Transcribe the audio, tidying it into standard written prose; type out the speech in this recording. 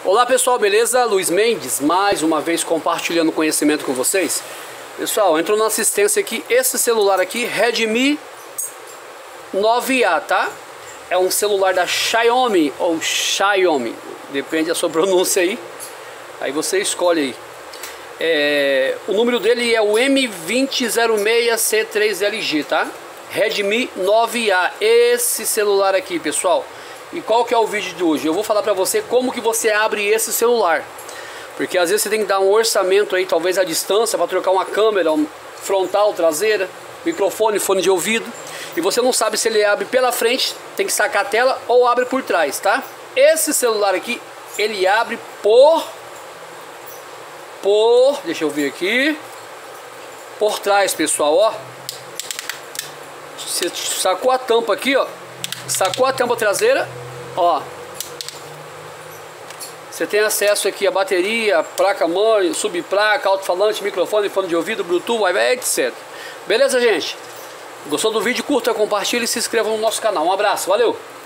Olá pessoal, beleza? Luiz Mendes, mais uma vez compartilhando conhecimento com vocês. Pessoal, entrou na assistência aqui, esse celular aqui, Redmi 9A, tá? É um celular da Xiaomi, ou Xiaomi, depende da sua pronúncia aí você escolhe aí. O número dele é o M2006C3LG, tá? Redmi 9A, esse celular aqui, pessoal. E qual que é o vídeo de hoje? Eu vou falar pra você como que você abre esse celular. Porque às vezes você tem que dar um orçamento aí, talvez à distância, para trocar uma câmera frontal, traseira, microfone, fone de ouvido. E você não sabe se ele abre pela frente, tem que sacar a tela, ou abre por trás, tá? Esse celular aqui, ele abre deixa eu ver aqui, por trás, pessoal, ó. Você sacou a tampa aqui, ó. Sacou a tampa traseira, ó. Você tem acesso aqui a bateria, placa-mãe, subplaca, alto-falante, microfone, fone de ouvido, Bluetooth, Wi-Fi, etc. Beleza, gente? Gostou do vídeo? Curta, compartilhe e se inscreva no nosso canal. Um abraço, valeu!